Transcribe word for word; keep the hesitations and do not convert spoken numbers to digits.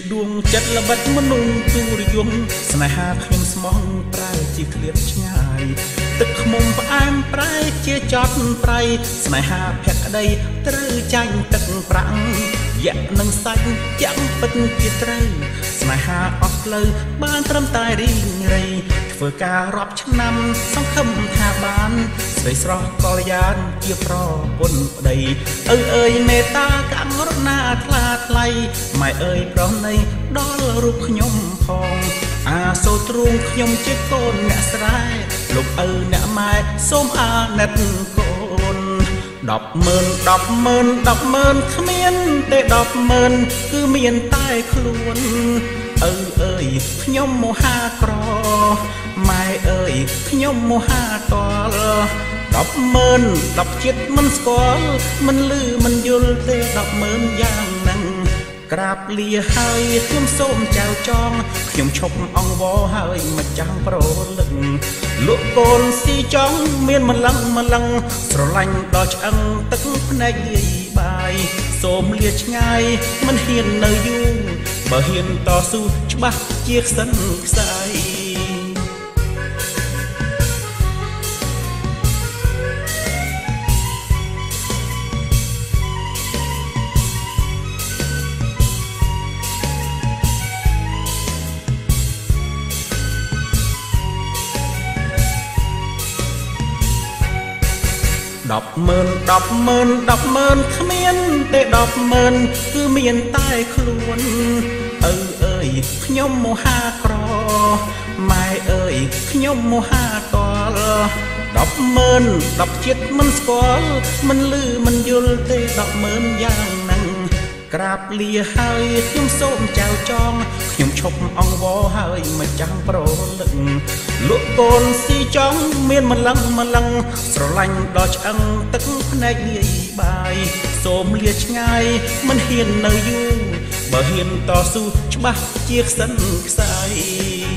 ដួងចិត្តល្បិតមនុស្សទូរយំស្នេហាខ្ញុំស្មោះប្រែជាឃ្លាតឆ្ងាយទឹកខ្មុំផ្អែមប្រែជាចត់ប្រៃស្នេហាភក្តីត្រូវចាញ់ទឹកប្រាំងយៈនឹងសាច់ចាំពិតជាត្រូវស្នេហាអស់ផ្លូវបានត្រឹមតែរីងរៃធ្វើការរាប់ឆ្នាំសង្ឃឹមថាបានស្រីស្រស់កល្យានជាប្រពន្ធប្តីឪអើយមេត្តាកាំងរណាថ្លាថ្លៃម៉ែអើយប្រុសនៃដល់រូបខ្ញុំផងអាសូរទ្រូងខ្ញុំជាកូនអ្នកស្រែលោកឪអ្នកម៉ែសូមអាណិតកូនដប់ម៉ឺនដប់ម៉ឺនដប់ម៉ឺនគ្មានទេដប់ម៉ឺនគឺមានតែខ្លួនឪអើយខ្ញុំមហាក្រម៉ែអើយខ្ញុំមហាតលដប់ម៉ឺនដប់ចិត្តមិនស្គាល់មិនលឺមិនយល់ទេដប់ម៉ឺនយ៉ាងហ្នឹងក្រាបលាហើយខ្ញុំសូមចៅចងខ្ញុំឈប់អង្វរហើយមកចាំប្រលឹងលក់កូនស៊ីចង់មានម្លឹងម្លឹងស្រឡាញ់ដល់ឆ្អឹងទឹកភ្នែកលាយបាយសូមលាឆ្ងាយមិនហ៊ាននៅយូរបើហ៊ានតស៊ូច្បាស់ជាខ្សិនខ្សែដប់ម៉ឺនដប់ម៉ឺនដប់ម៉ឺនគ្មានទេដប់ម៉ឺនគឺមានតែខ្លួនឪអើយខ្ញុំមហាក្រម៉ែអើយខ្ញុំមហាតលដប់ម៉ឺនដប់ចិត្តមិនស្គាល់មិនលឺមិនយល់ទេដប់ម៉ឺនយ៉ាងហ្នឹងក្រាបលាហើយខ្ញុំសូមចៅចងខ្ញុំឈប់អង្វរហើយមកចាំប្រលឹងលក់កូនស៊ីចង់មានម្លឹងម្លឹងស្រឡាញ់ដល់ឆ្អឹងទឹកភ្នែកលាយបាយសូមលាឆ្ងាយមិនហ៊ាននៅយូរបើហ៊ានតស៊ូច្បាស់ជាខ្សិនខ្សែ